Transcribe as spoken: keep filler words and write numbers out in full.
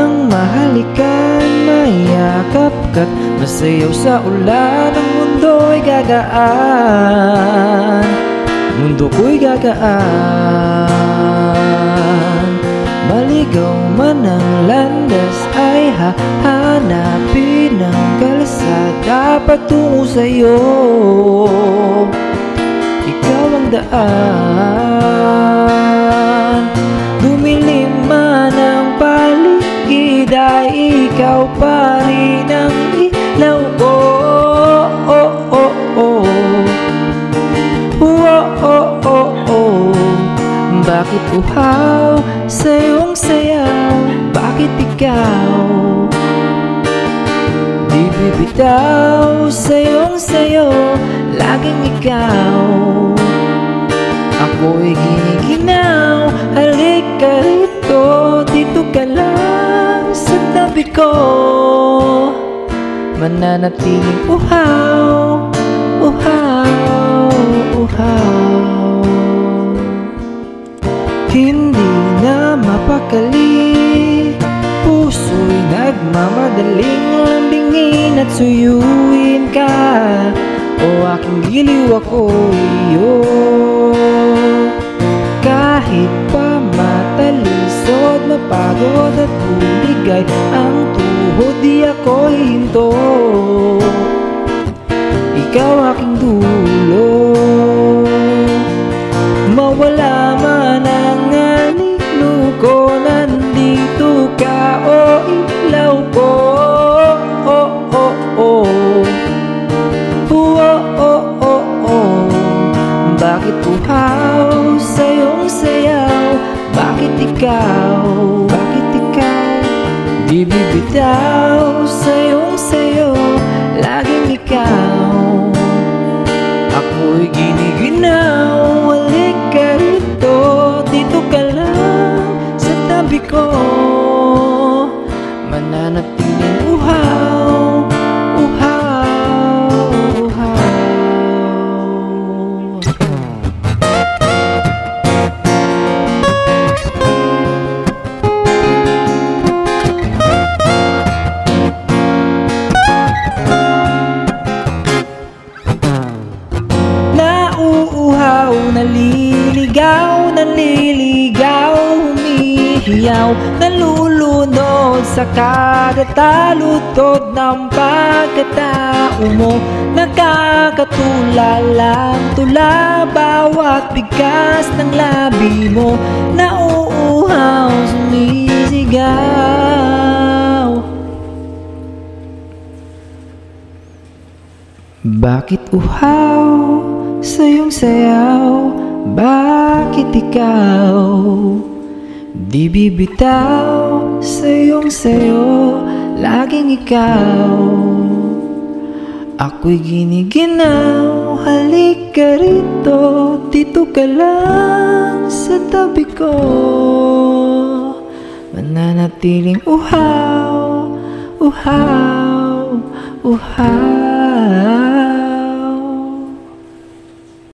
nang mahalikan, mayakap ka't masayaw sa ulan. Ang mundo'y gagaan, mundo ko'y gagaan. Maligaw man ang landas ay hahanapin ang kalsada patungo sa'yo. Ikaw ang daan, dumilim man ang paligid ay ikaw pa rin ang ilaw ko. Oh, oh, oh, oh. Oh, oh, oh, oh. Bakit uhaw sa iyong sayaw? Bakit ikaw di bibitaw sa iyong sayo? Laging ikaw, ako'y giniginaw. Halika rito, dito ka lang sa tabi ko. Mananatiling uhaw, uhaw, uhaw. Hindi na mapakali, puso'y nagmamadaling lambingin at suyuin ka. O aking giliw, ako'y iyo. Kahit pa matalisod, mapagod at buligay ang tuhod, di ako hinto. Ikaw aking dulo, mawala man ang anino ko, nandito ka, o ilaw ko. Oh, oh, oh. Oh, oh, oh, oh. Bakit uhaw sa iyong sayaw? Bakit ikaw, bakit ikaw di bibitaw sa iyong sayo? Laging ikaw, ako'y giniginaw. Halika rito, dito ka lang sa tabi ko. Mananatiling uhaw, uhaw, uhaw. Nauuhaw, naliligaw, naliligaw, humihiyaw, nalulunod sa kagatalutod ng pagkatao mo. Nakakatulalang tula bawat bigkas ng labi mo. Nauuhaw, sumisigaw. Bakit uhaw sa iyong sayaw? Bakit ikaw di bibitaw sa iyong sayo? Laging ikaw, ako'y giniginaw. Halika rito, dito ka lang sa tabi ko. Mananatiling uhaw, uhaw, uhaw.